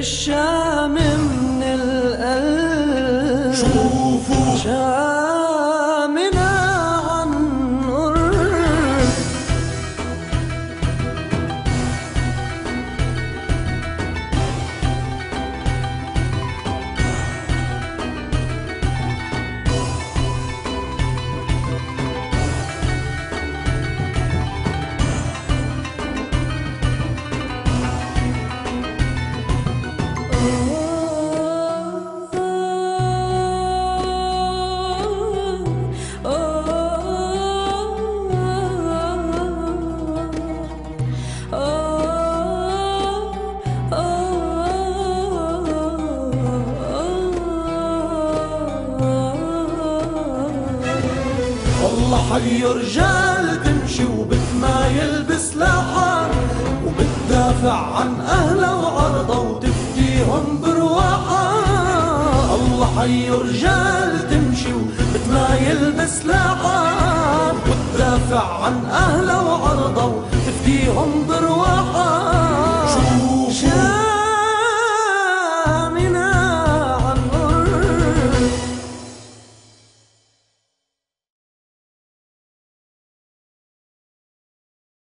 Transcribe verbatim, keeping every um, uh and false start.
الشام من القلب شوفوا شامنا عن قرب. والله حي رجال تمشي وبتمايل بسلاحها وبتدافع عن أهلها وعرضها وتفديهم برواحها. الله حي رجال تمشي وبتمايل بسلاحها وبتدافع عن أهلها وعرضها وتفديهم برواحها.